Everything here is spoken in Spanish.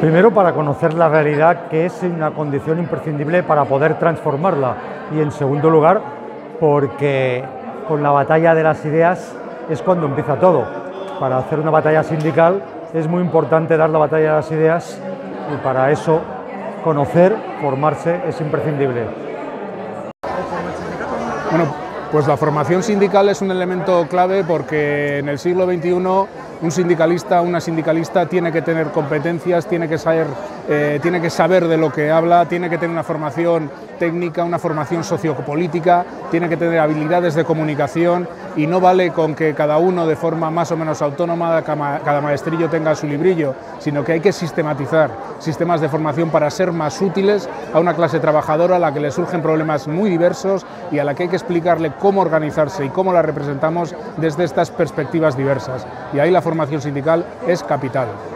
Primero, para conocer la realidad, que es una condición imprescindible para poder transformarla. Y en segundo lugar, porque con la batalla de las ideas es cuando empieza todo. Para hacer una batalla sindical es muy importante dar la batalla de las ideas y para eso conocer, formarse es imprescindible. Bueno, pues la formación sindical es un elemento clave porque en el siglo XXI un sindicalista, una sindicalista tiene que tener competencias, tiene que saber de lo que habla, tiene que tener una formación técnica, una formación sociopolítica, tiene que tener habilidades de comunicación y no vale con que cada uno de forma más o menos autónoma, cada maestrillo tenga su librillo, sino que hay que sistematizar sistemas de formación para ser más útiles a una clase trabajadora a la que le surgen problemas muy diversos y a la que hay que explicarle cómo organizarse y cómo la representamos desde estas perspectivas diversas. Y ahí la formación sindical es capital.